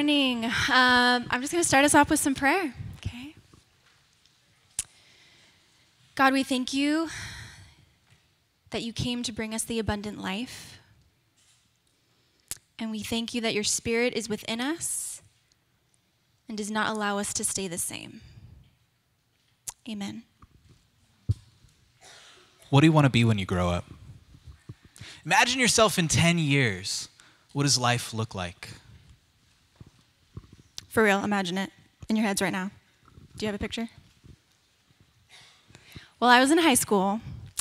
morning. I'm just going to start us off with some prayer, okay? God, we thank you that you came to bring us the abundant life. And we thank you that your Spirit is within us and does not allow us to stay the same. Amen. What do you want to be when you grow up? Imagine yourself in 10 years. What does life look like? For real, imagine it in your heads right now. Do you have a picture? Well, I was in high school.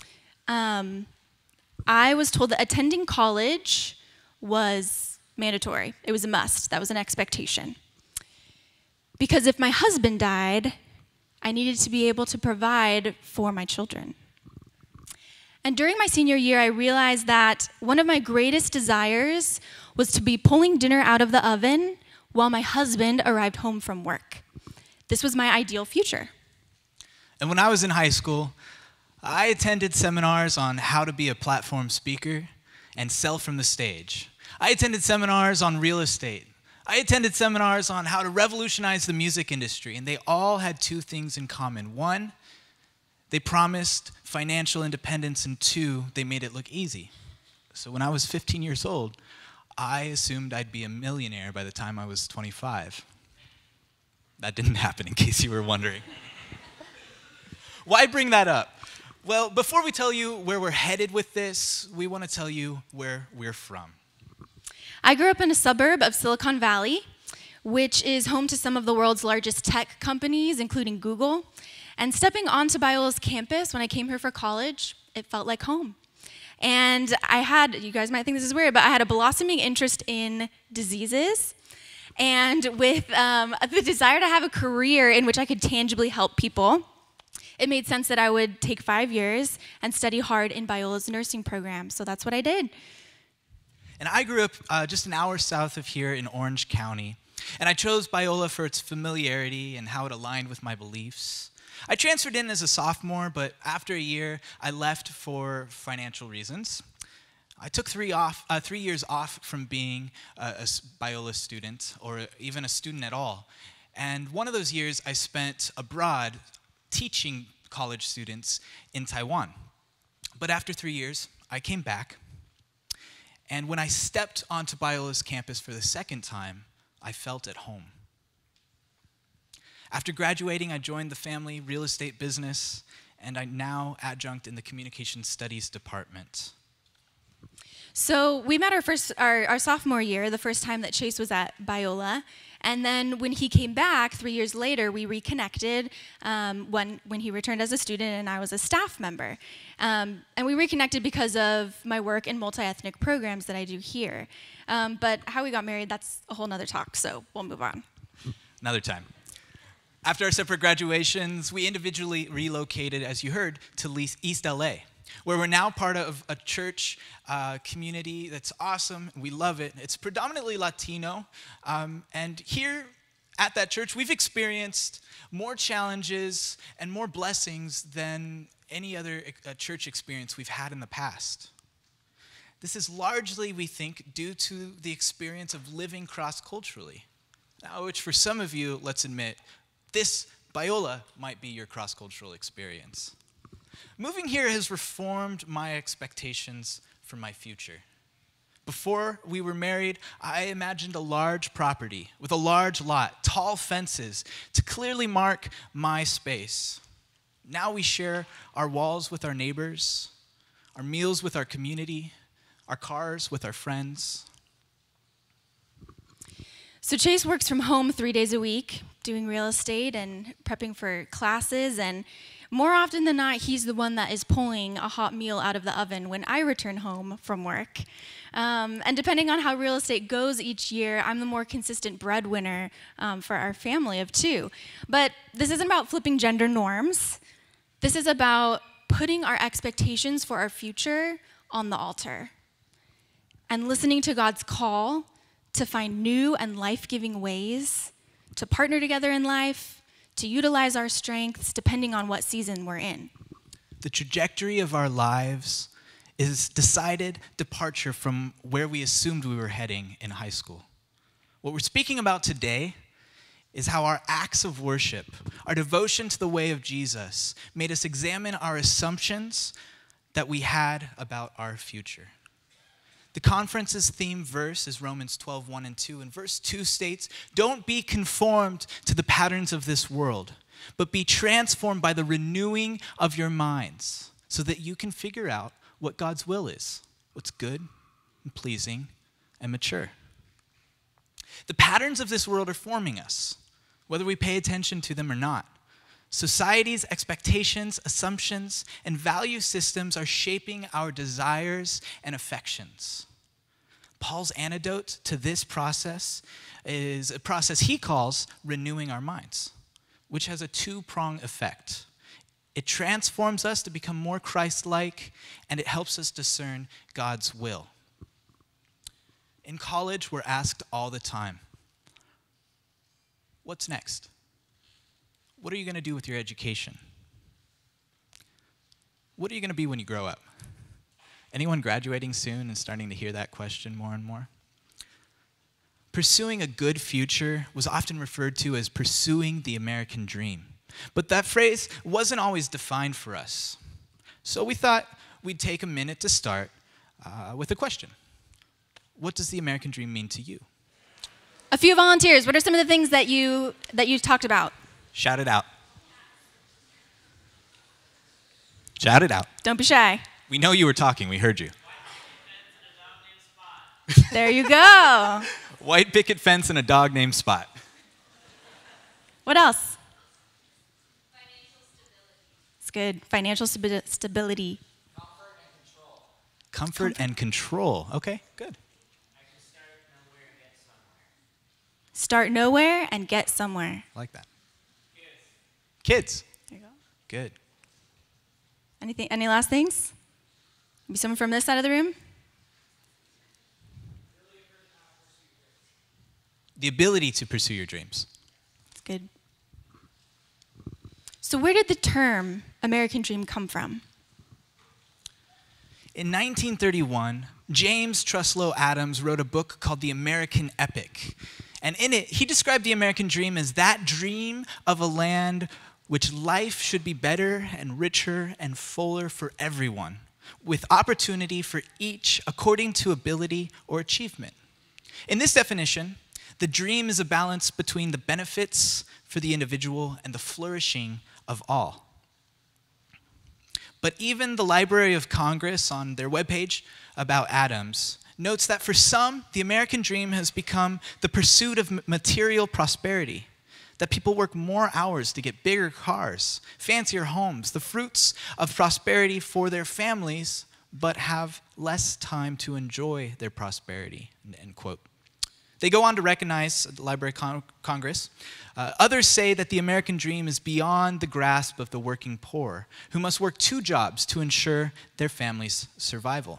I was told that attending college was mandatory. It was a must. That was an expectation. Because if my husband died, I needed to be able to provide for my children. And during my senior year, I realized that one of my greatest desires was to be pulling dinner out of the oven while my husband arrived home from work. This was my ideal future. And when I was in high school, I attended seminars on how to be a platform speaker and sell from the stage. I attended seminars on real estate. I attended seminars on how to revolutionize the music industry, and they all had two things in common. One, they promised financial independence, and two, they made it look easy. So when I was 15 years old, I assumed I'd be a millionaire by the time I was 25. That didn't happen, in case you were wondering. Why bring that up? Well, before we tell you where we're headed with this, we want to tell you where we're from. I grew up in a suburb of Silicon Valley, which is home to some of the world's largest tech companies, including Google. And stepping onto Biola's campus when I came here for college, it felt like home. And I had, you guys might think this is weird, but I had a blossoming interest in diseases and with the desire to have a career in which I could tangibly help people. It made sense that I would take 5 years and study hard in Biola's nursing program, so that's what I did. And I grew up just an hour south of here in Orange County, and I chose Biola for its familiarity and how it aligned with my beliefs. I transferred in as a sophomore, but after a year, I left for financial reasons. I took 3 years off from being a Biola student, or even a student at all. And one of those years, I spent abroad teaching college students in Taiwan. But after 3 years, I came back. And when I stepped onto Biola's campus for the second time, I felt at home. After graduating, I joined the family real estate business, and I'm now adjunct in the communication studies department. So we met our sophomore year, the first time that Chase was at Biola. And then when he came back 3 years later, we reconnected when he returned as a student and I was a staff member. And we reconnected because of my work in multi-ethnic programs that I do here. But how we got married, that's a whole nother talk, so we'll move on. Another time. After our separate graduations, we individually relocated, as you heard, to East LA, where we're now part of a church community that's awesome. We love it. It's predominantly Latino. And here at that church, we've experienced more challenges and more blessings than any other church experience we've had in the past. This is largely, we think, due to the experience of living cross-culturally. Now, which for some of you, let's admit, this Biola might be your cross-cultural experience. Moving here has reformed my expectations for my future. Before we were married, I imagined a large property with a large lot, tall fences to clearly mark my space. Now we share our walls with our neighbors, our meals with our community, our cars with our friends. So Chase works from home 3 days a week, doing real estate and prepping for classes, and more often than not, he's the one that is pulling a hot meal out of the oven when I return home from work. And depending on how real estate goes each year, I'm the more consistent breadwinner for our family of 2. But this isn't about flipping gender norms. This is about putting our expectations for our future on the altar and listening to God's call to find new and life-giving ways to partner together in life, to utilize our strengths depending on what season we're in. The trajectory of our lives is decided departure from where we assumed we were heading in high school. What we're speaking about today is how our acts of worship, our devotion to the way of Jesus, made us examine our assumptions that we had about our future. The conference's theme verse is Romans 12:1-2, and verse 2 states, "Don't be conformed to the patterns of this world, but be transformed by the renewing of your minds, so that you can figure out what God's will is, what's good and pleasing and mature." The patterns of this world are forming us, whether we pay attention to them or not. Society's expectations, assumptions, and value systems are shaping our desires and affections. Paul's antidote to this process is a process he calls renewing our minds, which has a two-pronged effect. It transforms us to become more Christ-like, and it helps us discern God's will. In college, we're asked all the time, what's next? What are you going to do with your education? What are you going to be when you grow up? Anyone graduating soon and starting to hear that question more and more? Pursuing a good future was often referred to as pursuing the American dream. But that phrase wasn't always defined for us. So we thought we'd take a minute to start with a question. What does the American dream mean to you? A few volunteers. What are some of the things that you talked about? Shout it out. Shout it out. Don't be shy. We know you were talking. We heard you. There you go. White picket fence and a dog named Spot. What else? Financial stability. It's good. Financial stability. Comfort and control. Comfort and control. Okay, good. I can start nowhere and get somewhere. Start nowhere and get somewhere. I like that. Kids. There you go. Good. Any last things? Maybe someone from this side of the room? The ability to pursue your dreams. That's good. So where did the term American dream come from? In 1931, James Truslow Adams wrote a book called The American Epic. And in it, he described the American dream as that dream of a land which life should be better and richer and fuller for everyone, with opportunity for each according to ability or achievement. In this definition, the dream is a balance between the benefits for the individual and the flourishing of all. But even the Library of Congress on their webpage about Adams notes that for some, the American dream has become the pursuit of material prosperity, that people work more hours to get bigger cars, fancier homes, the fruits of prosperity for their families, but have less time to enjoy their prosperity, end quote. They go on to recognize at the Library of Congress, others say that the American dream is beyond the grasp of the working poor, who must work 2 jobs to ensure their family's survival.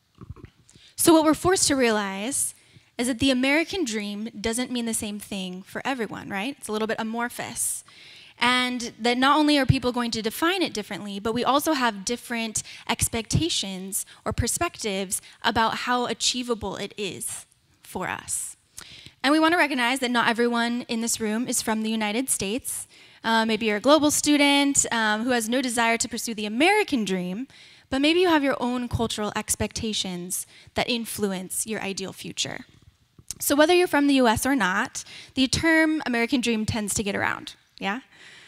So what we're forced to realize is that the American dream doesn't mean the same thing for everyone, right? It's a little bit amorphous. And that not only are people going to define it differently, but we also have different expectations or perspectives about how achievable it is for us. And we want to recognize that not everyone in this room is from the United States. Maybe you're a global student who has no desire to pursue the American dream, but maybe you have your own cultural expectations that influence your ideal future. So whether you're from the US or not, the term American dream tends to get around, yeah?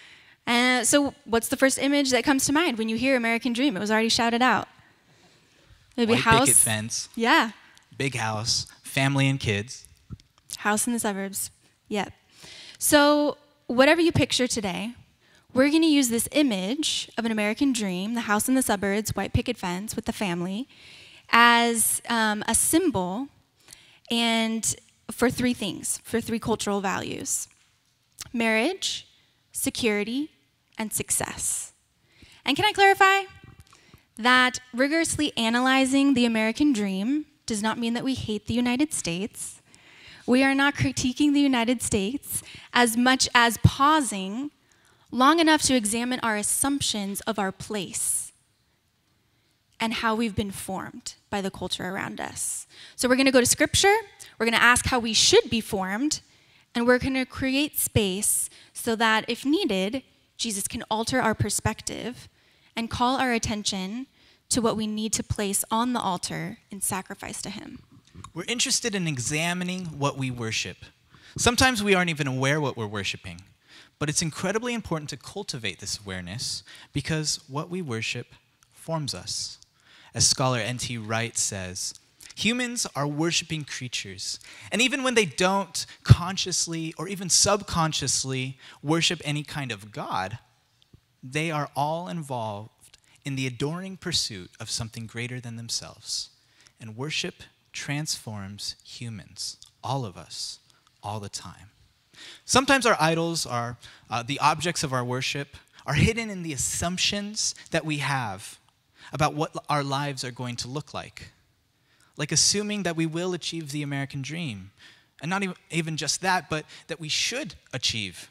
So what's the first image that comes to mind when you hear American dream? It was already shouted out. Maybe White house. picket fence. Yeah. Big house, family and kids. House in the suburbs. Yep. So whatever you picture today, we're going to use this image of an American dream, the house in the suburbs, white picket fence with the family, as a symbol and for 3 things, for 3 cultural values: marriage, security, and success. And can I clarify that rigorously analyzing the American dream does not mean that we hate the United States. We are not critiquing the United States as much as pausing long enough to examine our assumptions of our place and how we've been formed by the culture around us. So we're going to go to Scripture, we're going to ask how we should be formed, and we're going to create space so that, if needed, Jesus can alter our perspective and call our attention to what we need to place on the altar in sacrifice to him. We're interested in examining what we worship. Sometimes we aren't even aware what we're worshiping, but it's incredibly important to cultivate this awareness because what we worship forms us. As scholar N.T. Wright says, humans are worshiping creatures, and even when they don't consciously or even subconsciously worship any kind of God, they are all involved in the adoring pursuit of something greater than themselves. And worship transforms humans, all of us, all the time. Sometimes our idols are the objects of our worship are hidden in the assumptions that we have about what our lives are going to look like assuming that we will achieve the American dream. And not even just that, but that we should achieve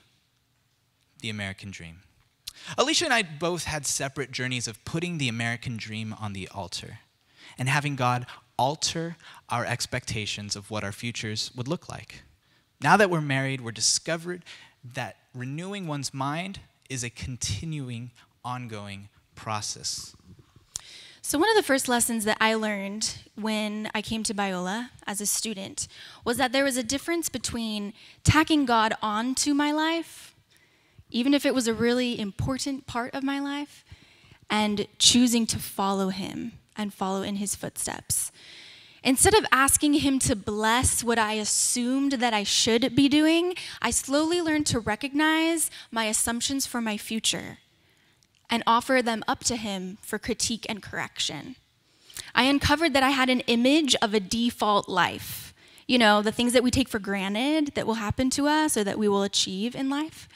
the American dream. Alicia and I both had separate journeys of putting the American dream on the altar and having God alter our expectations of what our futures would look like. Now that we're married, we're discovered that renewing one's mind is a continuing, ongoing process. So one of the first lessons that I learned when I came to Biola as a student was that there was a difference between tacking God onto my life, even if it was a really important part of my life, and choosing to follow him and follow in his footsteps. Instead of asking him to bless what I assumed that I should be doing, I slowly learned to recognize my assumptions for my future and offer them up to him for critique and correction. I uncovered that I had an image of a default life. You know, the things that we take for granted that will happen to us or that we will achieve in life.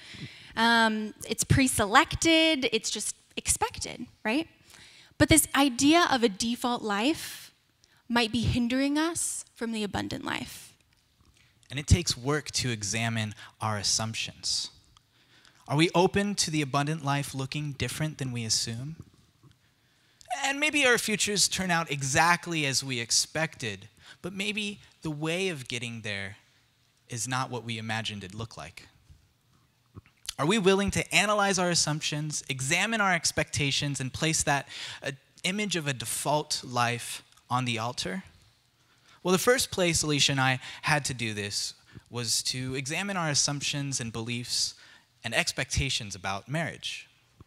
It's pre-selected, it's just expected, right? But this idea of a default life might be hindering us from the abundant life. And it takes work to examine our assumptions. Are we open to the abundant life looking different than we assume? And maybe our futures turn out exactly as we expected, but maybe the way of getting there is not what we imagined it'd look like. Are we willing to analyze our assumptions, examine our expectations, and place that image of a default life on the altar? Well, the first place Alicia and I had to do this was to examine our assumptions and beliefs and expectations about marriage.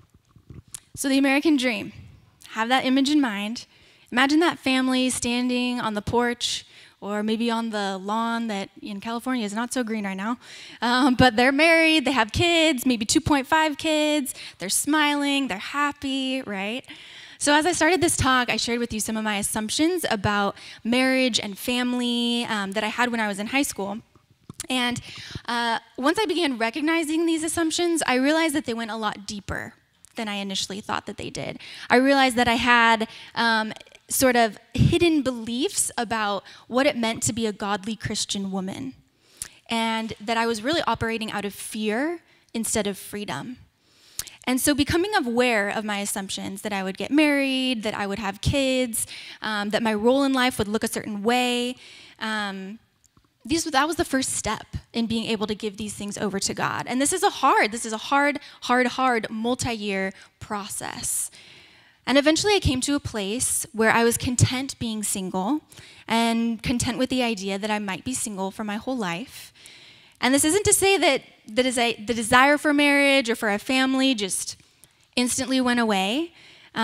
So the American dream, have that image in mind. Imagine that family standing on the porch or maybe on the lawn that in California is not so green right now. But they're married, they have kids, maybe 2.5 kids. They're smiling, they're happy, right? So as I started this talk, I shared with you some of my assumptions about marriage and family that I had when I was in high school. And once I began recognizing these assumptions, I realized that they went a lot deeper than I initially thought that they did. I realized that I had sort of hidden beliefs about what it meant to be a godly Christian woman, and that I was really operating out of fear instead of freedom. And so becoming aware of my assumptions, that I would get married, that I would have kids, that my role in life would look a certain way, that was the first step in being able to give these things over to God. And this is a hard, multi-year process. And eventually I came to a place where I was content being single and content with the idea that I might be single for my whole life. And this isn't to say that the desire for marriage or for a family just instantly went away.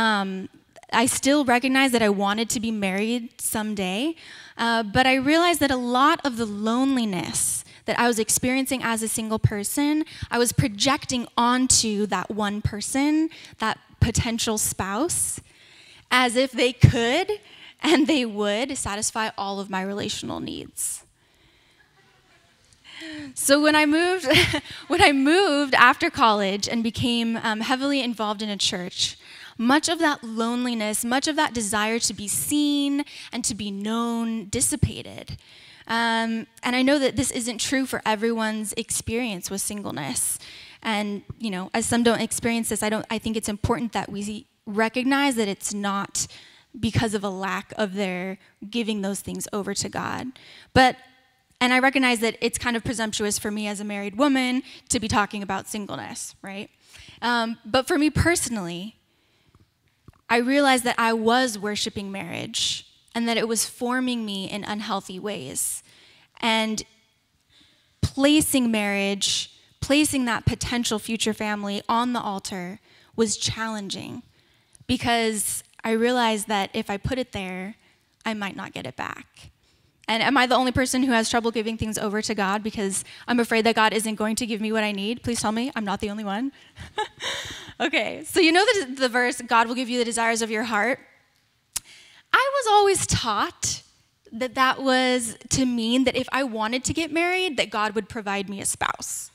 I still recognize that I wanted to be married someday, but I realized that a lot of the loneliness that I was experiencing as a single person, I was projecting onto that one person, that potential spouse, as if they could and they would satisfy all of my relational needs. So when I moved after college and became heavily involved in a church, much of that loneliness, much of that desire to be seen and to be known dissipated. And I know that this isn't true for everyone's experience with singleness. And, as some don't experience this, I think it's important that we recognize that it's not because of a lack of their giving those things over to God. And I recognize that it's kind of presumptuous for me as a married woman to be talking about singleness, right? But for me personally, I realized that I was worshiping marriage and that it was forming me in unhealthy ways. And placing marriage, placing that potential future family on the altar was challenging because I realized that if I put it there, I might not get it back. And am I the only person who has trouble giving things over to God because I'm afraid that God isn't going to give me what I need? Please tell me I'm not the only one. Okay, so you know the verse, God will give you the desires of your heart. I was always taught that was to mean that if I wanted to get married, that God would provide me a spouse.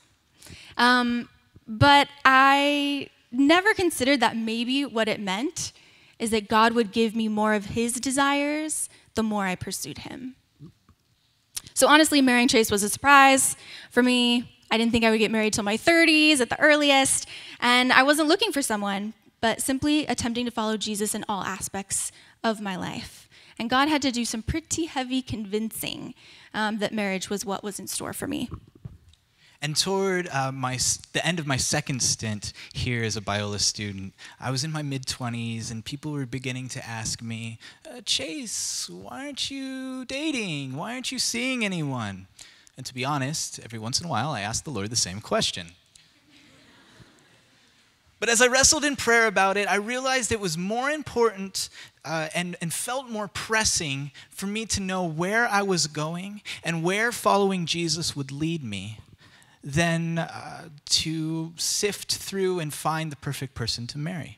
But I never considered that maybe what it meant is that God would give me more of his desires the more I pursued him. So honestly, marrying Chase was a surprise for me. I didn't think I would get married till my 30s at the earliest, and I wasn't looking for someone, but simply attempting to follow Jesus in all aspects of my life. And God had to do some pretty heavy convincing that marriage was what was in store for me. And toward the end of my second stint here as a Biola student, I was in my mid-20s, and people were beginning to ask me, Chase, why aren't you dating? Why aren't you seeing anyone? And to be honest, every once in a while, I asked the Lord the same question. But as I wrestled in prayer about it, I realized it was more important and felt more pressing for me to know where I was going and where following Jesus would lead me than to sift through and find the perfect person to marry.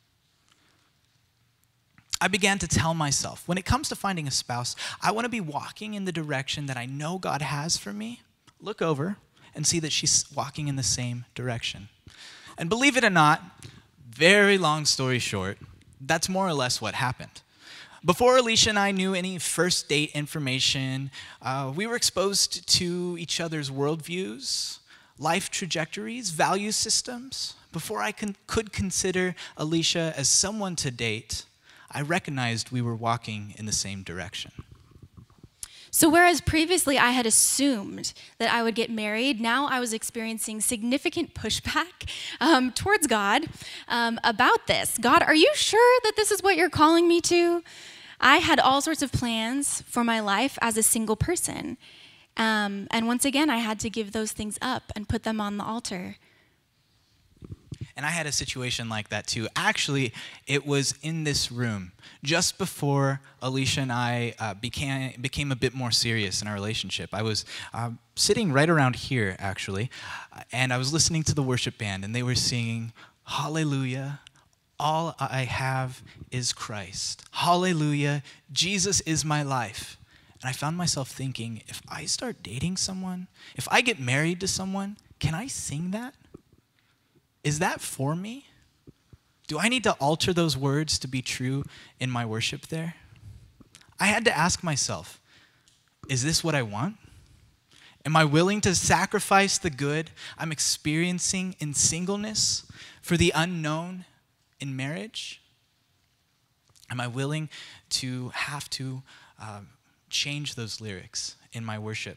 I began to tell myself, when it comes to finding a spouse, I want to be walking in the direction that I know God has for me. Look over and see that she's walking in the same direction. And believe it or not, very long story short, that's more or less what happened. Before Alicia and I knew any first date information, we were exposed to each other's worldviews, life trajectories, value systems. Before I could consider Alicia as someone to date, I recognized we were walking in the same direction. So whereas previously I had assumed that I would get married, now I was experiencing significant pushback towards God about this. God, are you sure that this is what you're calling me to? I had all sorts of plans for my life as a single person. And once again, I had to give those things up and put them on the altar. And I had a situation like that too. Actually, it was in this room just before Alicia and I became a bit more serious in our relationship. I was sitting right around here, actually, and I was listening to the worship band, and they were singing, "Hallelujah, all I have is Christ. Hallelujah, Jesus is my life." And I found myself thinking, if I start dating someone, if I get married to someone, can I sing that? Is that for me? Do I need to alter those words to be true in my worship there? I had to ask myself, is this what I want? Am I willing to sacrifice the good I'm experiencing in singleness for the unknown in marriage? Am I willing to have to change those lyrics in my worship?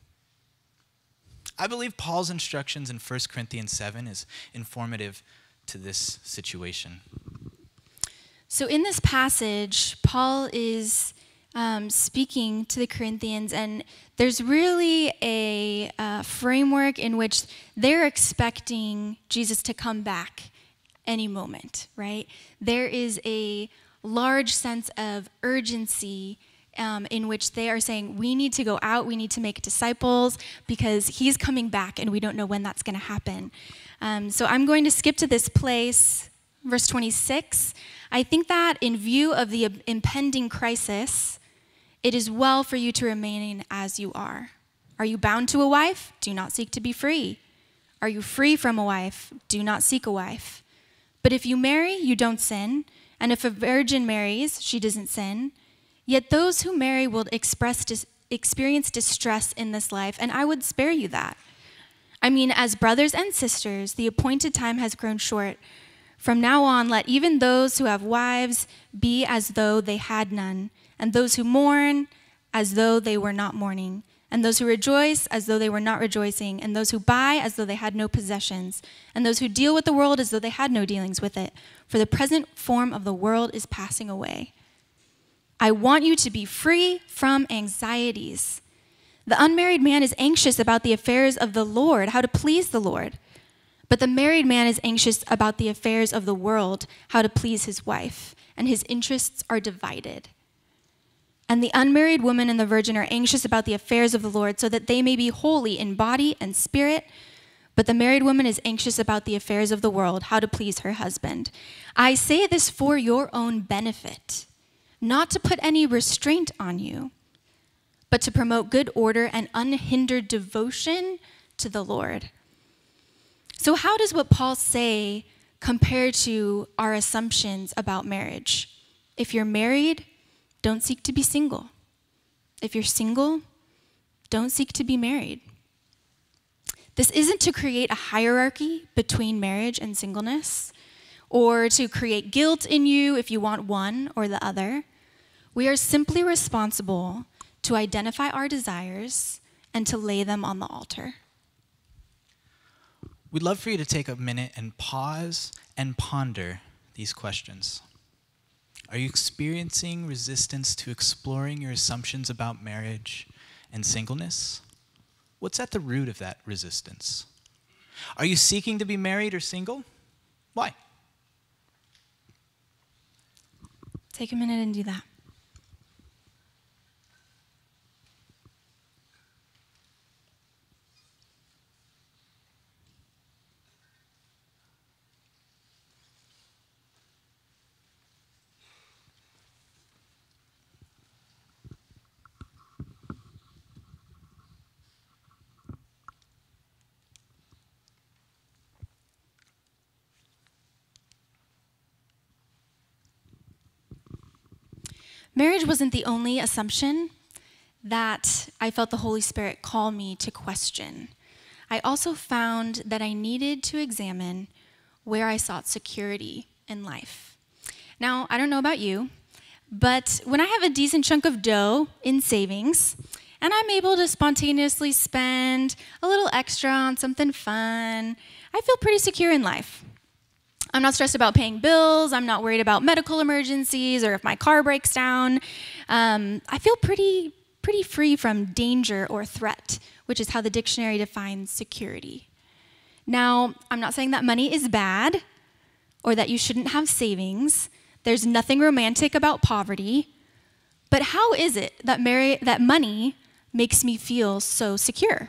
I believe Paul's instructions in 1 Corinthians 7 is informative to this situation. So in this passage, Paul is speaking to the Corinthians, and there's really a framework in which they're expecting Jesus to come back any moment, right? There is a large sense of urgency in which they are saying, we need to go out, we need to make disciples because he's coming back and we don't know when that's going to happen. So I'm going to skip to this place, verse 26. I think that in view of the impending crisis, it is well for you to remain as you are. Are you bound to a wife? Do not seek to be free. Are you free from a wife? Do not seek a wife. But if you marry, you don't sin. And if a virgin marries, she doesn't sin. Yet those who marry will experience distress in this life, and I would spare you that. I mean, as brothers and sisters, the appointed time has grown short. From now on, let even those who have wives be as though they had none, and those who mourn as though they were not mourning, and those who rejoice as though they were not rejoicing, and those who buy as though they had no possessions, and those who deal with the world as though they had no dealings with it. For the present form of the world is passing away. I want you to be free from anxieties. The unmarried man is anxious about the affairs of the Lord, how to please the Lord. But the married man is anxious about the affairs of the world, how to please his wife, and his interests are divided. And the unmarried woman and the virgin are anxious about the affairs of the Lord, so that they may be holy in body and spirit. But the married woman is anxious about the affairs of the world, how to please her husband. I say this for your own benefit, not to put any restraint on you, but to promote good order and unhindered devotion to the Lord. So how does what Paul say compare to our assumptions about marriage? If you're married, don't seek to be single. If you're single, don't seek to be married. This isn't to create a hierarchy between marriage and singleness, or to create guilt in you if you want one or the other. We are simply responsible to identify our desires and to lay them on the altar. We'd love for you to take a minute and pause and ponder these questions. Are you experiencing resistance to exploring your assumptions about marriage and singleness? What's at the root of that resistance? Are you seeking to be married or single? Why? Take a minute and do that. Marriage wasn't the only assumption that I felt the Holy Spirit call me to question. I also found that I needed to examine where I sought security in life. Now, I don't know about you, but when I have a decent chunk of dough in savings, and I'm able to spontaneously spend a little extra on something fun, I feel pretty secure in life. I'm not stressed about paying bills. I'm not worried about medical emergencies or if my car breaks down. I feel pretty free from danger or threat, which is how the dictionary defines security. Now, I'm not saying that money is bad or that you shouldn't have savings. There's nothing romantic about poverty. But how is it that money makes me feel so secure?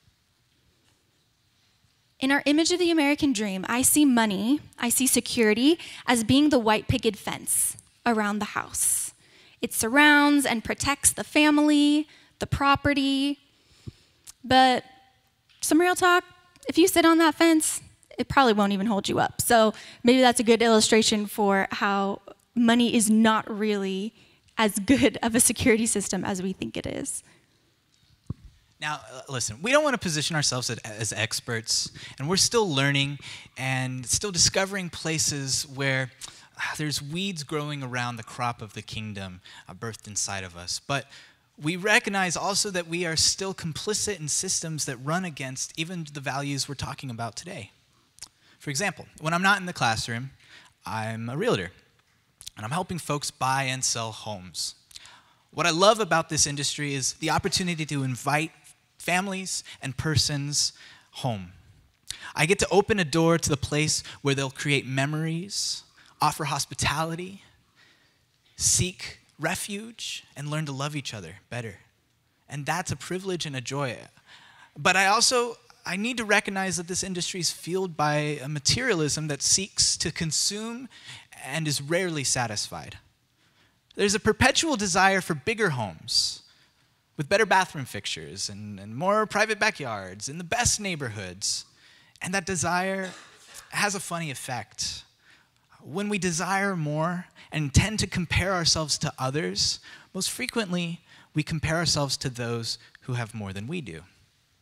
In our image of the American dream, I see money, I see security as being the white picket fence around the house. It surrounds and protects the family, the property. But some real talk, if you sit on that fence, it probably won't even hold you up. So maybe that's a good illustration for how money is not really as good of a security system as we think it is. Now, listen, we don't want to position ourselves as experts, and we're still learning and still discovering places where there's weeds growing around the crop of the kingdom birthed inside of us. But we recognize also that we are still complicit in systems that run against even the values we're talking about today. For example, when I'm not in the classroom, I'm a realtor, and I'm helping folks buy and sell homes. What I love about this industry is the opportunity to invite families and persons home. I get to open a door to the place where they'll create memories, offer hospitality, seek refuge, and learn to love each other better. And that's a privilege and a joy. But I need to recognize that this industry is fueled by a materialism that seeks to consume and is rarely satisfied. There's a perpetual desire for bigger homes, with better bathroom fixtures and more private backyards in the best neighborhoods. And that desire has a funny effect. When we desire more and tend to compare ourselves to others, most frequently we compare ourselves to those who have more than we do.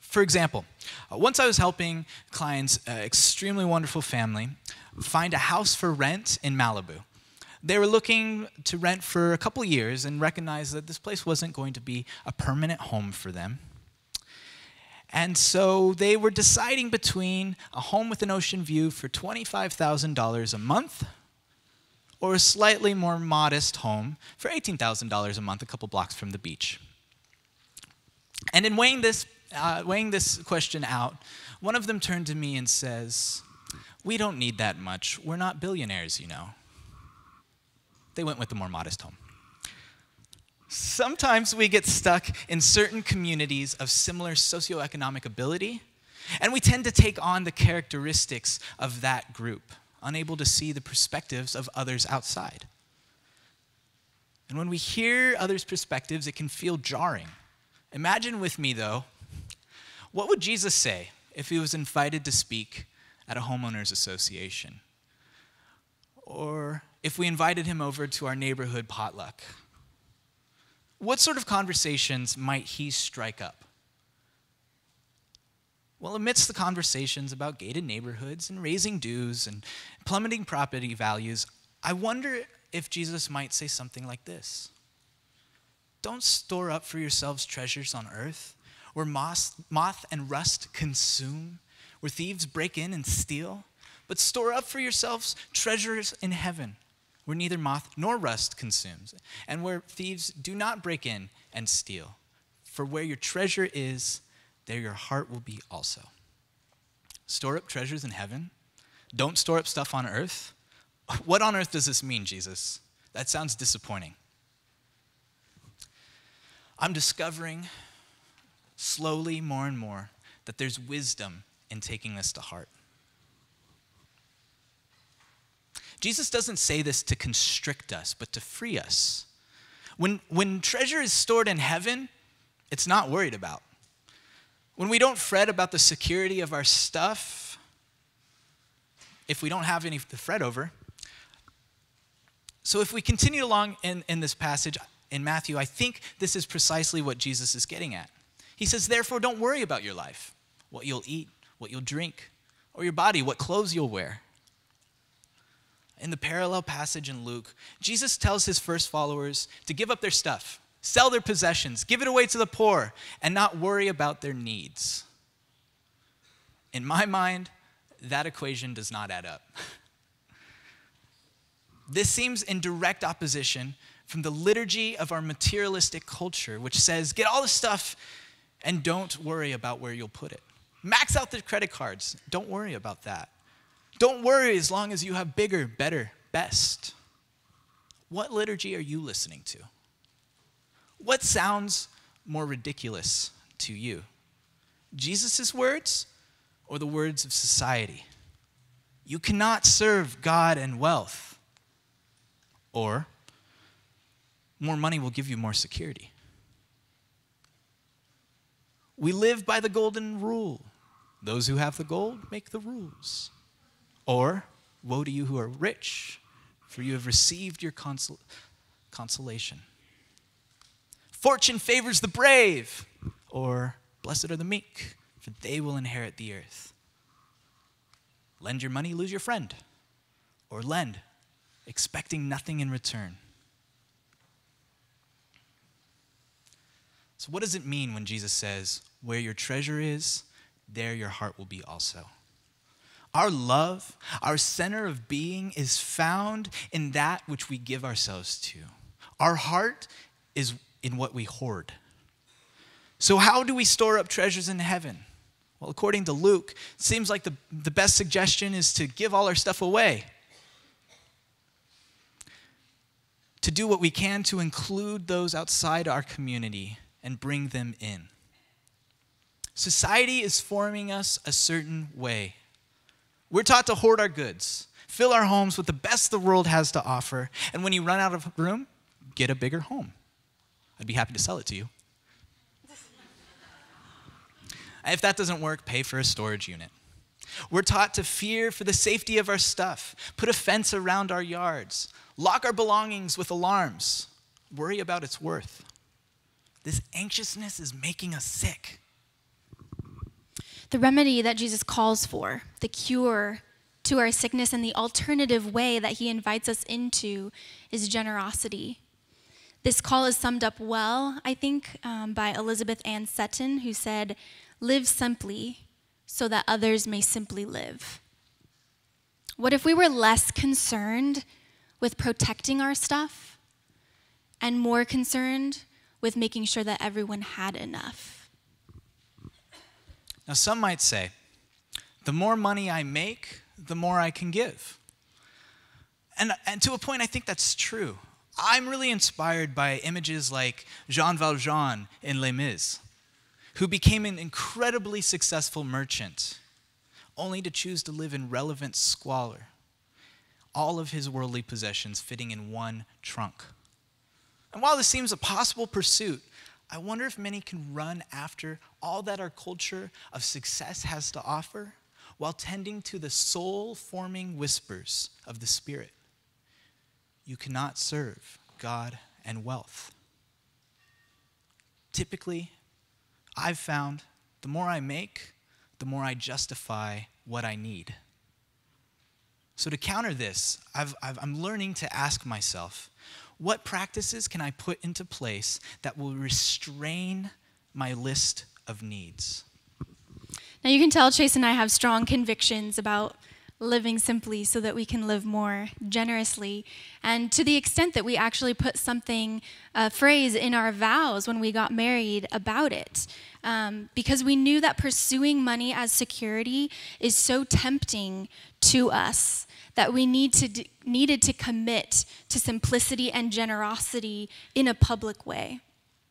For example, once I was helping clients, extremely wonderful family, find a house for rent in Malibu. They were looking to rent for a couple years and recognized that this place wasn't going to be a permanent home for them. And so they were deciding between a home with an ocean view for $25,000 a month or a slightly more modest home for $18,000 a month, a couple blocks from the beach. And in weighing this question out, one of them turned to me and says, "We don't need that much. We're not billionaires, you know." They went with the more modest home. Sometimes we get stuck in certain communities of similar socioeconomic ability, and we tend to take on the characteristics of that group, unable to see the perspectives of others outside. And when we hear others' perspectives, it can feel jarring. Imagine with me, though, what would Jesus say if he was invited to speak at a homeowners association? Or if we invited him over to our neighborhood potluck? What sort of conversations might he strike up? Well, amidst the conversations about gated neighborhoods and raising dues and plummeting property values, I wonder if Jesus might say something like this: "Don't store up for yourselves treasures on earth, where moth and rust consume, where thieves break in and steal, but store up for yourselves treasures in heaven, where neither moth nor rust consumes, and where thieves do not break in and steal. For where your treasure is, there your heart will be also." Store up treasures in heaven? Don't store up stuff on earth? What on earth does this mean, Jesus? That sounds disappointing. I'm discovering slowly, more and more, that there's wisdom in taking this to heart. Jesus doesn't say this to constrict us, but to free us. When treasure is stored in heaven, it's not worried about. When we don't fret about the security of our stuff, if we don't have any to fret over. So if we continue along in this passage in Matthew, I think this is precisely what Jesus is getting at. He says, "Therefore, don't worry about your life, what you'll eat, what you'll drink, or your body, what clothes you'll wear." In the parallel passage in Luke, Jesus tells his first followers to give up their stuff, sell their possessions, give it away to the poor, and not worry about their needs. In my mind, that equation does not add up. This seems in direct opposition from the liturgy of our materialistic culture, which says, get all the stuff and don't worry about where you'll put it. Max out the credit cards. Don't worry about that. Don't worry as long as you have bigger, better, best. What liturgy are you listening to? What sounds more ridiculous to you? Jesus' words or the words of society? You cannot serve God and wealth. Or more money will give you more security. We live by the golden rule. Those who have the gold make the rules. Or, woe to you who are rich, for you have received your consolation. Fortune favors the brave. Or, blessed are the meek, for they will inherit the earth. Lend your money, lose your friend. Or lend, expecting nothing in return. So what does it mean when Jesus says, where your treasure is, there your heart will be also? Our love, our center of being is found in that which we give ourselves to. Our heart is in what we hoard. So how do we store up treasures in heaven? Well, according to Luke, it seems like the best suggestion is to give all our stuff away. To do what we can to include those outside our community and bring them in. Society is forming us a certain way. We're taught to hoard our goods, fill our homes with the best the world has to offer, and when you run out of room, get a bigger home. I'd be happy to sell it to you. If that doesn't work, pay for a storage unit. We're taught to fear for the safety of our stuff, put a fence around our yards, lock our belongings with alarms, worry about its worth. This anxiousness is making us sick. The remedy that Jesus calls for, the cure to our sickness, and the alternative way that he invites us into is generosity. This call is summed up well, I think, by Elizabeth Ann Seton, who said, "Live simply so that others may simply live." What if we were less concerned with protecting our stuff and more concerned with making sure that everyone had enough? Now, some might say, the more money I make, the more I can give. And to a point, I think that's true. I'm really inspired by images like Jean Valjean in Les Mis, who became an incredibly successful merchant, only to choose to live in relevant squalor, all of his worldly possessions fitting in one trunk. And while this seems a possible pursuit, I wonder if many can run after all that our culture of success has to offer while tending to the soul-forming whispers of the Spirit. You cannot serve God and wealth. Typically, I've found the more I make, the more I justify what I need. So to counter this, I'm learning to ask myself, what practices can I put into place that will restrain my list of needs? Now you can tell Chase and I have strong convictions about living simply so that we can live more generously. And to the extent that we actually put something, a phrase in our vows when we got married about it. Because we knew that pursuing money as security is so tempting to us that we needed to commit to simplicity and generosity in a public way.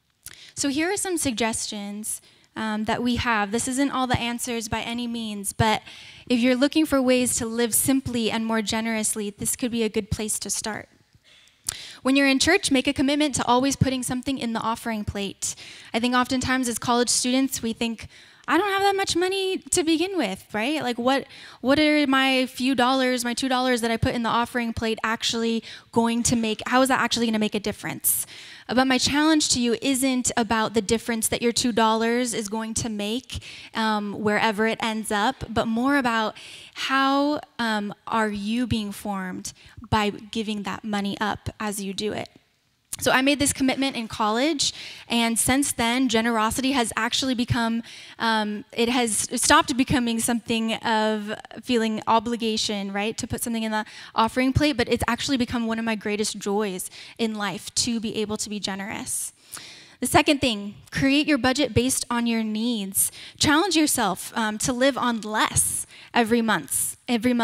So here are some suggestions that we have. This isn't all the answers by any means, but if you're looking for ways to live simply and more generously, this could be a good place to start. When you're in church, make a commitment to always putting something in the offering plate. I think oftentimes as college students, we think, I don't have that much money to begin with, right? Like what are my few dollars, my $2 that I put in the offering plate actually going to make, how is that actually going to make a difference? But my challenge to you isn't about the difference that your $2 is going to make wherever it ends up, but more about how are you being formed by giving that money up as you do it. So I made this commitment in college, and since then, generosity has actually become, it has stopped becoming something of feeling obligation, right, to put something in the offering plate, but it's actually become one of my greatest joys in life to be able to be generous. The second thing, create your budget based on your needs. Challenge yourself to live on less every month.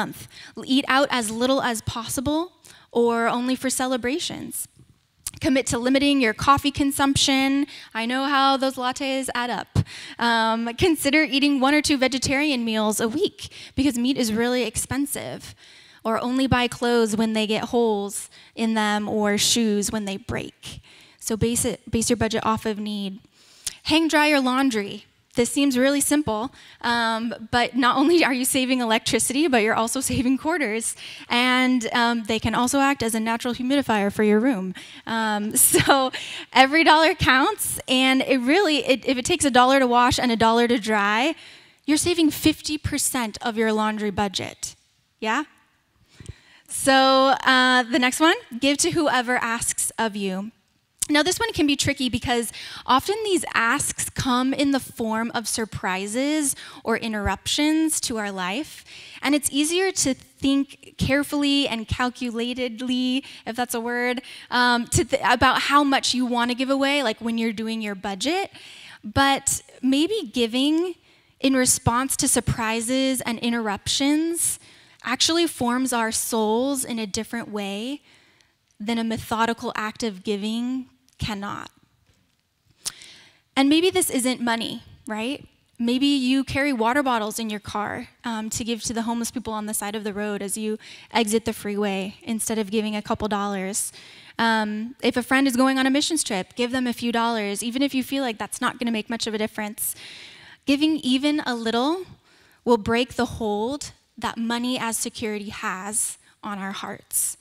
Eat out as little as possible or only for celebrations. Commit to limiting your coffee consumption. I know how those lattes add up. Consider eating 1 or 2 vegetarian meals a week because meat is really expensive. Or only buy clothes when they get holes in them or shoes when they break. So base your budget off of need. Hang dry your laundry. This seems really simple, but not only are you saving electricity, but you're also saving quarters. And they can also act as a natural humidifier for your room. So every dollar counts, and if it takes $1 to wash and $1 to dry, you're saving 50% of your laundry budget. Yeah? So the next one, give to whoever asks of you. Now, this one can be tricky because often these asks come in the form of surprises or interruptions to our life. And it's easier to think carefully and calculatedly, if that's a word, about how much you want to give away, like when you're doing your budget. But maybe giving in response to surprises and interruptions actually forms our souls in a different way than a methodical act of giving cannot. And maybe this isn't money, right? Maybe you carry water bottles in your car to give to the homeless people on the side of the road as you exit the freeway instead of giving a couple dollars. If a friend is going on a missions trip, give them a few dollars, even if you feel like that's not going to make much of a difference. Giving even a little will break the hold that money as security has on our hearts.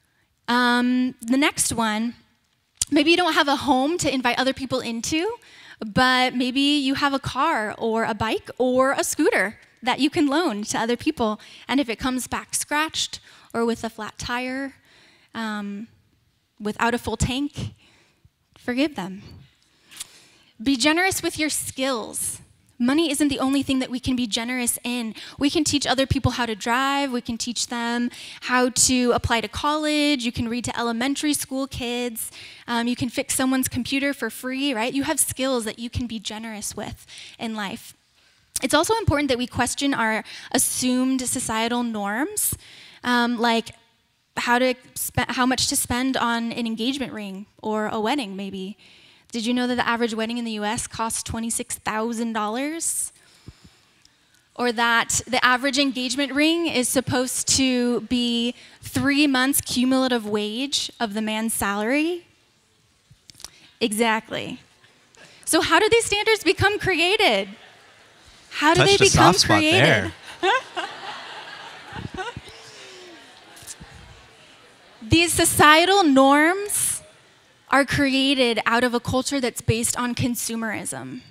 The next one, maybe you don't have a home to invite other people into, but maybe you have a car or a bike or a scooter that you can loan to other people. And if it comes back scratched or with a flat tire, without a full tank, forgive them. Be generous with your skills. Money isn't the only thing that we can be generous in. We can teach other people how to drive. We can teach them how to apply to college. You can read to elementary school kids. You can fix someone's computer for free, right? You have skills that you can be generous with in life. It's also important that we question our assumed societal norms, like how much to spend on an engagement ring or a wedding, maybe. Did you know that the average wedding in the US costs $26,000? Or that the average engagement ring is supposed to be 3 months' cumulative wage of the man's salary? Exactly. So how do these standards become created? How do they become created? These societal norms are created out of a culture that's based on consumerism.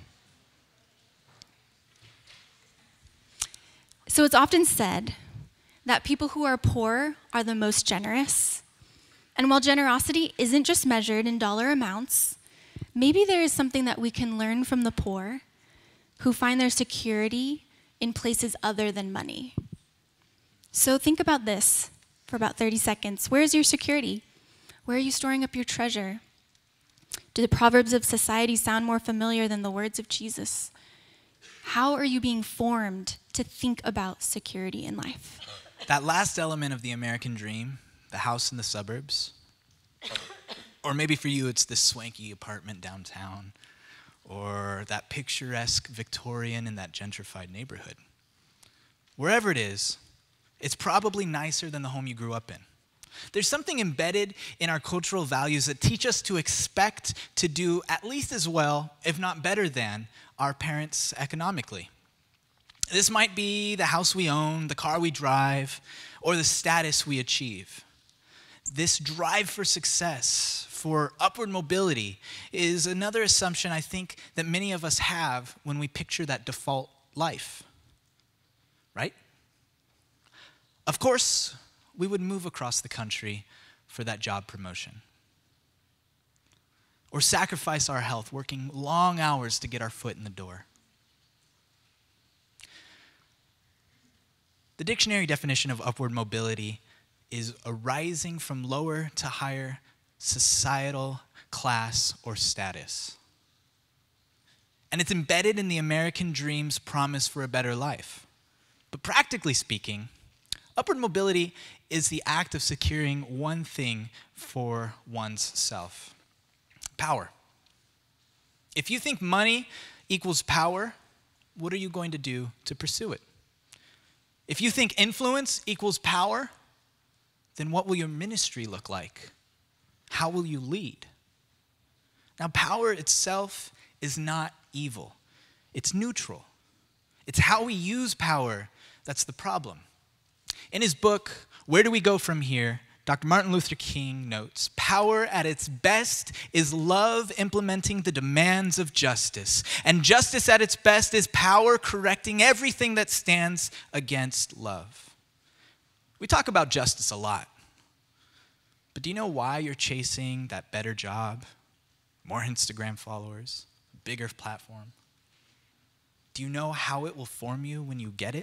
So it's often said that people who are poor are the most generous. And while generosity isn't just measured in dollar amounts, maybe there is something that we can learn from the poor who find their security in places other than money. So think about this for about 30 seconds. Where is your security? Where are you storing up your treasure? Do the proverbs of society sound more familiar than the words of Jesus? How are you being formed to think about security in life? That last element of the American dream, the house in the suburbs, or maybe for you it's this swanky apartment downtown, or that picturesque Victorian in that gentrified neighborhood. Wherever it is, it's probably nicer than the home you grew up in. There's something embedded in our cultural values that teach us to expect to do at least as well, if not better than, our parents economically. This might be the house we own, the car we drive, or the status we achieve. This drive for success, for upward mobility, is another assumption I think that many of us have when we picture that default life, right? Of course, we would move across the country for that job promotion, or sacrifice our health working long hours to get our foot in the door. The dictionary definition of upward mobility is a rising from lower to higher societal class or status. And it's embedded in the American dream's promise for a better life. But practically speaking, upward mobility is the act of securing one thing for one's self: power. If you think money equals power, what are you going to do to pursue it? If you think influence equals power, then what will your ministry look like? How will you lead? Now, power itself is not evil. It's neutral. It's how we use power that's the problem. In his book, Where Do We Go From Here?, Dr. Martin Luther King notes, power at its best is love implementing the demands of justice. And justice at its best is power correcting everything that stands against love. We talk about justice a lot. But do you know why you're chasing that better job, more Instagram followers, bigger platform? Do you know how it will form you when you get it?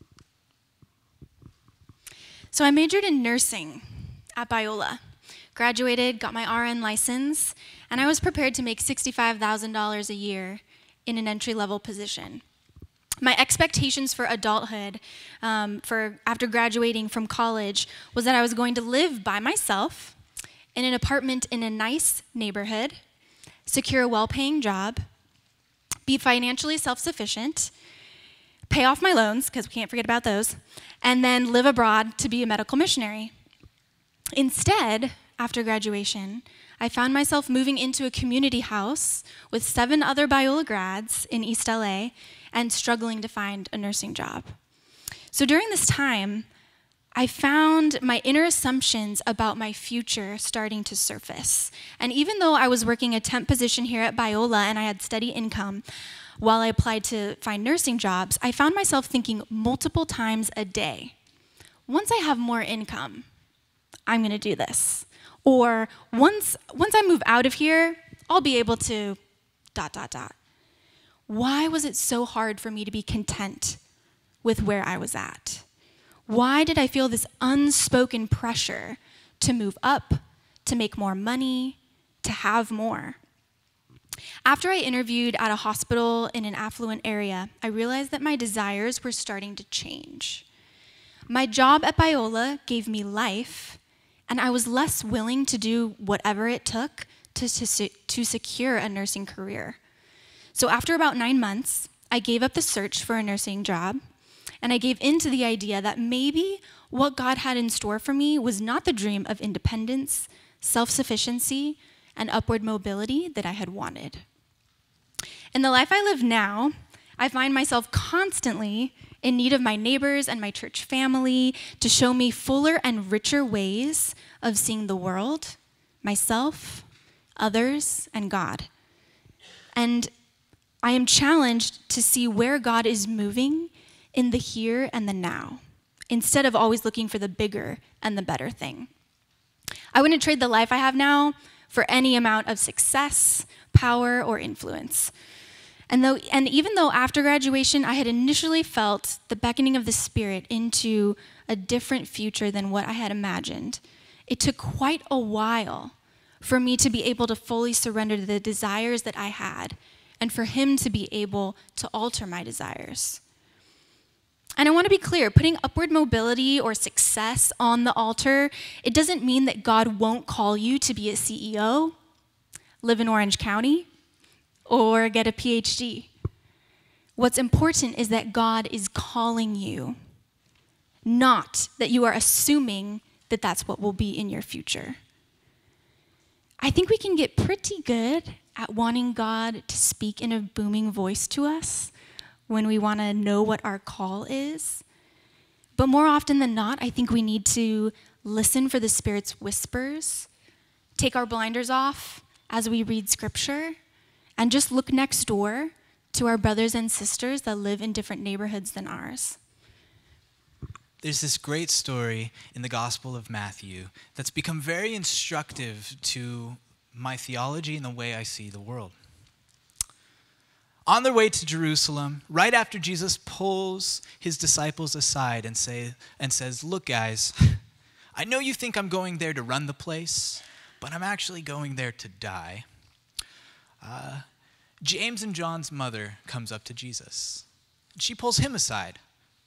So I majored in nursing at Biola, graduated, got my RN license, and I was prepared to make $65,000 a year in an entry-level position. My expectations for adulthood, after graduating from college, was that I was going to live by myself in an apartment in a nice neighborhood, secure a well-paying job, be financially self-sufficient, pay off my loans, because we can't forget about those, and then live abroad to be a medical missionary. Instead, after graduation, I found myself moving into a community house with 7 other Biola grads in East LA and struggling to find a nursing job. So during this time, I found my inner assumptions about my future starting to surface. And even though I was working a temp position here at Biola and I had steady income while I applied to find nursing jobs, I found myself thinking multiple times a day, once I have more income, I'm gonna do this. Or once I move out of here, I'll be able to ... Why was it so hard for me to be content with where I was at? Why did I feel this unspoken pressure to move up, to make more money, to have more? After I interviewed at a hospital in an affluent area, I realized that my desires were starting to change. My job at Biola gave me life, and I was less willing to do whatever it took to secure a nursing career. So after about 9 months, I gave up the search for a nursing job, and I gave in to the idea that maybe what God had in store for me was not the dream of independence, self-sufficiency, and upward mobility that I had wanted. In the life I live now, I find myself constantly in need of my neighbors and my church family to show me fuller and richer ways of seeing the world, myself, others, and God. And I am challenged to see where God is moving in the here and the now, instead of always looking for the bigger and the better thing. I wouldn't trade the life I have now for any amount of success, power, or influence. And even though after graduation I had initially felt the beckoning of the Spirit into a different future than what I had imagined, it took quite a while for me to be able to fully surrender to the desires that I had, and for Him to be able to alter my desires. And I want to be clear, putting upward mobility or success on the altar, it doesn't mean that God won't call you to be a CEO, live in Orange County, or get a PhD. What's important is that God is calling you, not that you are assuming that that's what will be in your future. I think we can get pretty good at wanting God to speak in a booming voice to us when we want to know what our call is. But more often than not, I think we need to listen for the Spirit's whispers, take our blinders off as we read Scripture, and just look next door to our brothers and sisters that live in different neighborhoods than ours. There's this great story in the Gospel of Matthew that's become very instructive to my theology and the way I see the world. On their way to Jerusalem, right after Jesus pulls his disciples aside and says, "Look, guys, I know you think I'm going there to run the place, but I'm actually going there to die." James and John's mother comes up to Jesus. She pulls him aside.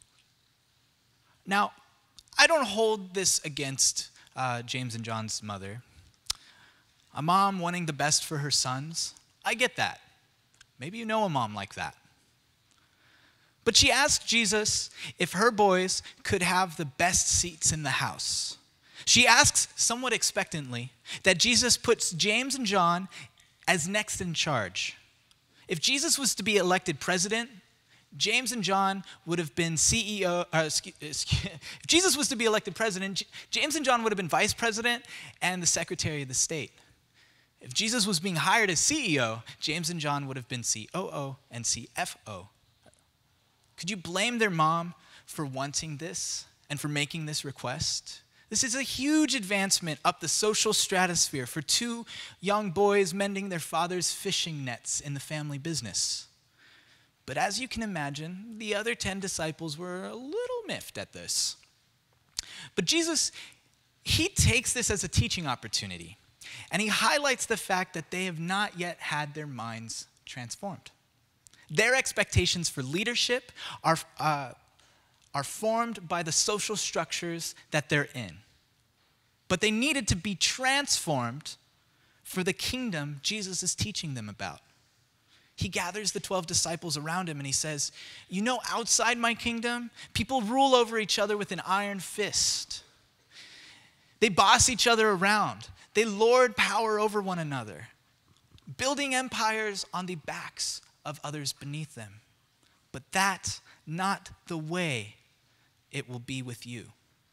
Now, I don't hold this against James and John's mother. A mom wanting the best for her sons, I get that. Maybe you know a mom like that. But she asked Jesus if her boys could have the best seats in the house. She asks somewhat expectantly that Jesus puts James and John as next in charge. If Jesus was to be elected president, James and John would have been CEO. If Jesus was to be elected president, James and John would have been vice president and the secretary of the state. If Jesus was being hired as CEO, James and John would have been COO and CFO. Could you blame their mom for wanting this and for making this request? This is a huge advancement up the social stratosphere for two young boys mending their father's fishing nets in the family business. But as you can imagine, the other 10 disciples were a little miffed at this. But Jesus, he takes this as a teaching opportunity, and he highlights the fact that they have not yet had their minds transformed. Their expectations for leadership are formed by the social structures that they're in. But they needed to be transformed for the kingdom Jesus is teaching them about. He gathers the 12 disciples around him and he says, "You know, outside my kingdom, people rule over each other with an iron fist. They boss each other around. They lord power over one another, building empires on the backs of others beneath them. But that's not the way it will be with you.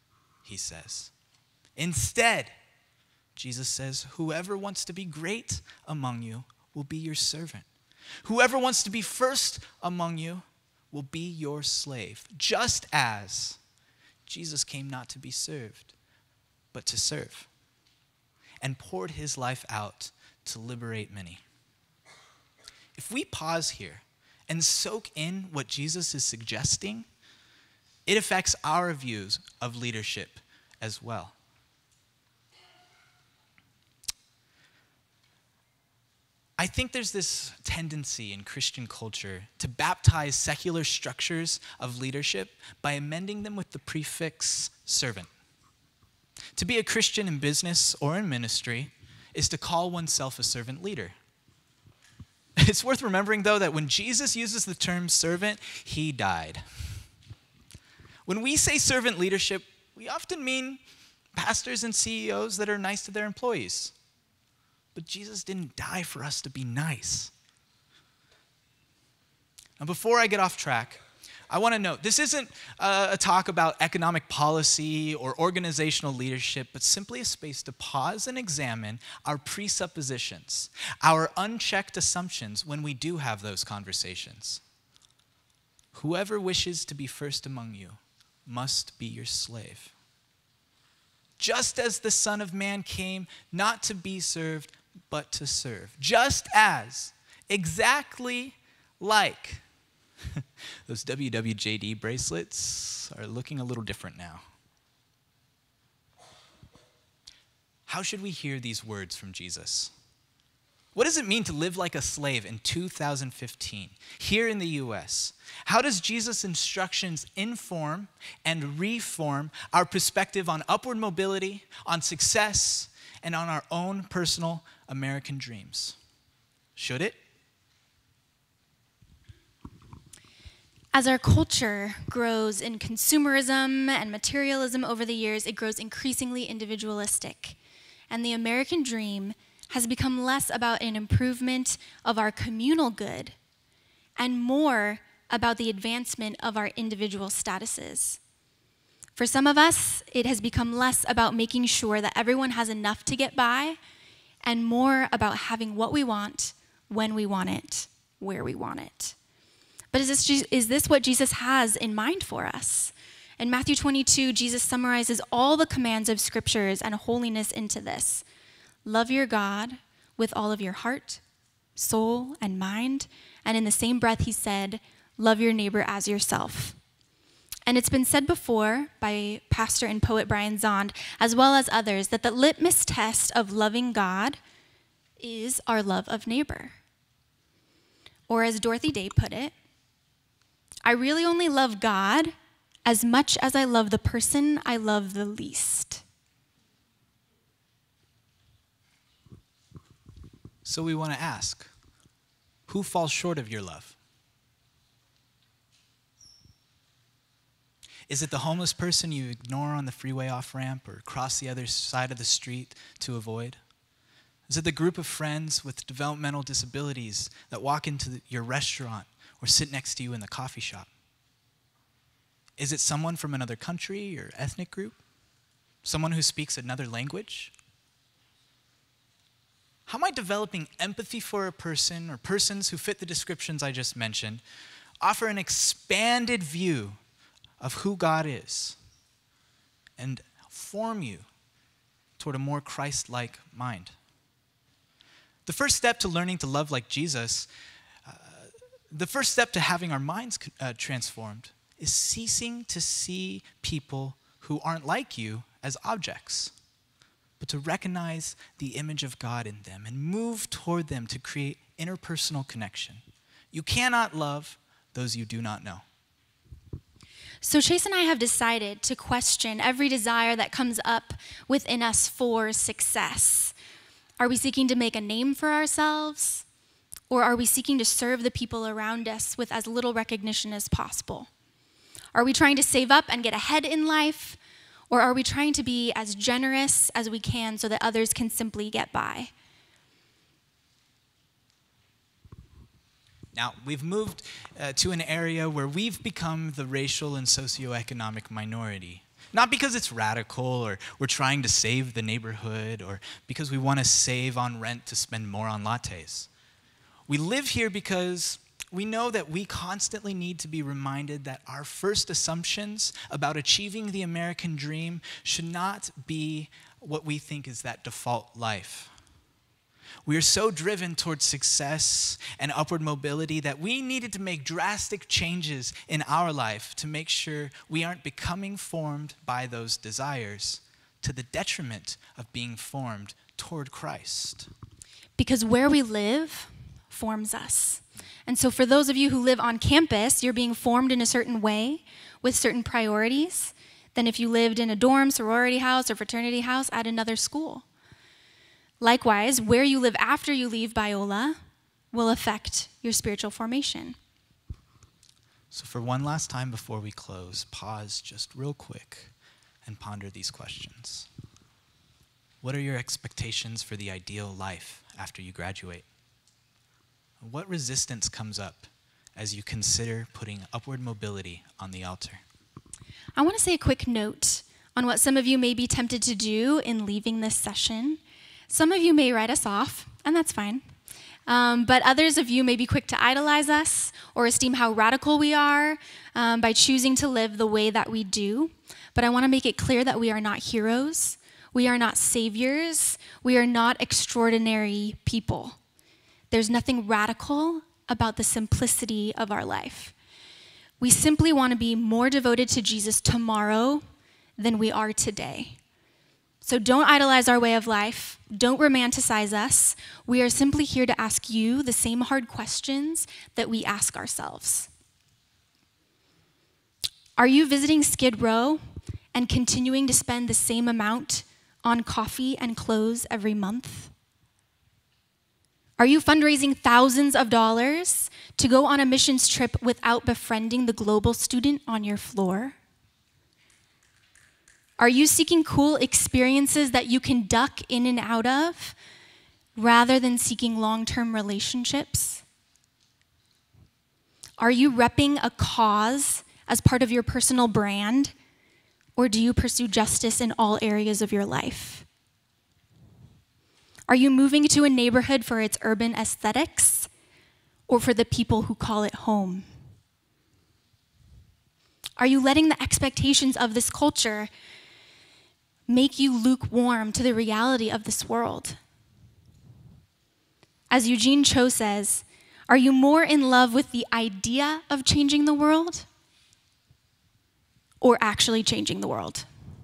he says. Instead, Jesus says, whoever wants to be great among you will be your servant. Whoever wants to be first among you will be your slave, just as Jesus came not to be served, but to serve, and poured his life out to liberate many. If we pause here and soak in what Jesus is suggesting, it affects our views of leadership as well. I think there's this tendency in Christian culture to baptize secular structures of leadership by amending them with the prefix servant. To be a Christian in business or in ministry is to call oneself a servant leader. It's worth remembering, though, that when Jesus uses the term servant, he died. When we say servant leadership, we often mean pastors and CEOs that are nice to their employees. But Jesus didn't die for us to be nice. Now, before I get off track, I want to note, this isn't a talk about economic policy or organizational leadership, but simply a space to pause and examine our presuppositions, our unchecked assumptions when we do have those conversations. Whoever wishes to be first among you must be your slave. Just as the Son of Man came not to be served, but to serve. Just as, exactly like, those WWJD bracelets are looking a little different now. How should we hear these words from Jesus? What does it mean to live like a slave in 2015, here in the U.S.? How does Jesus' instructions inform and reform our perspective on upward mobility, on success, and on our own personal American dreams? Should it? As our culture grows in consumerism and materialism over the years, it grows increasingly individualistic. And the American dream has become less about an improvement of our communal good and more about the advancement of our individual statuses. For some of us, it has become less about making sure that everyone has enough to get by and more about having what we want, when we want it, where we want it. But is this what Jesus has in mind for us? In Matthew 22, Jesus summarizes all the commands of scriptures and holiness into this. Love your God with all of your heart, soul, and mind. And in the same breath, he said, love your neighbor as yourself. And it's been said before by pastor and poet Brian Zond, as well as others, that the litmus test of loving God is our love of neighbor. Or as Dorothy Day put it, I really only love God as much as I love the person I love the least. So we want to ask, who falls short of your love? Is it the homeless person you ignore on the freeway off-ramp or cross the other side of the street to avoid? Is it the group of friends with developmental disabilities that walk into your restaurant or sit next to you in the coffee shop? Is it someone from another country or ethnic group? Someone who speaks another language? How might developing empathy for a person or persons who fit the descriptions I just mentioned offer an expanded view of who God is and form you toward a more Christ-like mind? The first step to learning to love like Jesus, the first step to having our minds transformed is ceasing to see people who aren't like you as objects, but to recognize the image of God in them and move toward them to create interpersonal connection. You cannot love those you do not know. So Chase and I have decided to question every desire that comes up within us for success. Are we seeking to make a name for ourselves? Or are we seeking to serve the people around us with as little recognition as possible? Are we trying to save up and get ahead in life? Or are we trying to be as generous as we can so that others can simply get by? Now, we've moved to an area where we've become the racial and socioeconomic minority. Not because it's radical or we're trying to save the neighborhood or because we want to save on rent to spend more on lattes. We live here because we know that we constantly need to be reminded that our first assumptions about achieving the American dream should not be what we think is that default life. We are so driven towards success and upward mobility that we needed to make drastic changes in our life to make sure we aren't becoming formed by those desires to the detriment of being formed toward Christ. Because where we live forms us. And so for those of you who live on campus, you're being formed in a certain way with certain priorities than if you lived in a dorm, sorority house, or fraternity house at another school. Likewise, where you live after you leave Biola will affect your spiritual formation. So for one last time before we close, pause just real quick and ponder these questions. What are your expectations for the ideal life after you graduate? What resistance comes up as you consider putting upward mobility on the altar? I want to say a quick note on what some of you may be tempted to do in leaving this session. Some of you may write us off, and that's fine. But others of you may be quick to idolize us or esteem how radical we are by choosing to live the way that we do. But I want to make it clear that we are not heroes. We are not saviors. We are not extraordinary people. There's nothing radical about the simplicity of our life. We simply want to be more devoted to Jesus tomorrow than we are today. So don't idolize our way of life. Don't romanticize us. We are simply here to ask you the same hard questions that we ask ourselves. Are you visiting Skid Row and continuing to spend the same amount on coffee and clothes every month? Are you fundraising thousands of dollars to go on a missions trip without befriending the global student on your floor? Are you seeking cool experiences that you can duck in and out of rather than seeking long-term relationships? Are you repping a cause as part of your personal brand, or do you pursue justice in all areas of your life? Are you moving to a neighborhood for its urban aesthetics or for the people who call it home? Are you letting the expectations of this culture make you lukewarm to the reality of this world? As Eugene Cho says, are you more in love with the idea of changing the world or actually changing the world?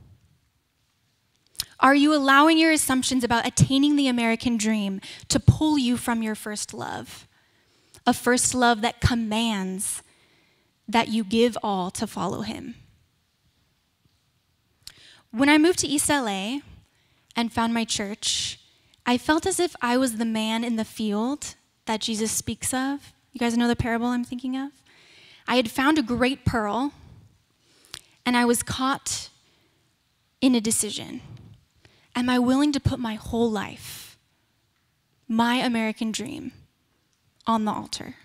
Are you allowing your assumptions about attaining the American dream to pull you from your first love? A first love that commands that you give all to follow him. When I moved to East LA and found my church, I felt as if I was the man in the field that Jesus speaks of. You guys know the parable I'm thinking of? I had found a great pearl, and I was caught in a decision. Am I willing to put my whole life, my American dream, on the altar?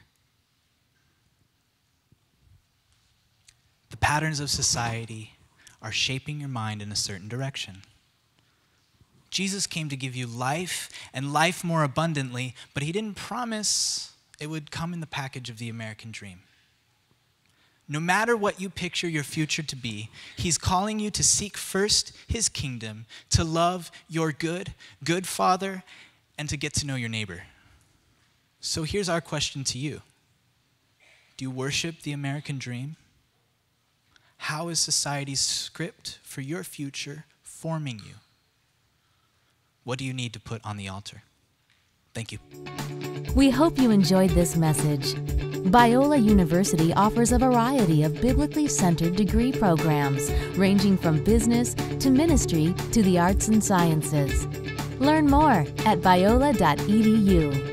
The patterns of society are shaping your mind in a certain direction. Jesus came to give you life and life more abundantly, but he didn't promise it would come in the package of the American dream. No matter what you picture your future to be, he's calling you to seek first his kingdom, to love your good Father, and to get to know your neighbor. So here's our question to you. Do you worship the American dream? How is society's script for your future forming you? What do you need to put on the altar? Thank you. We hope you enjoyed this message. Biola University offers a variety of biblically centered degree programs, ranging from business to ministry to the arts and sciences. Learn more at biola.edu.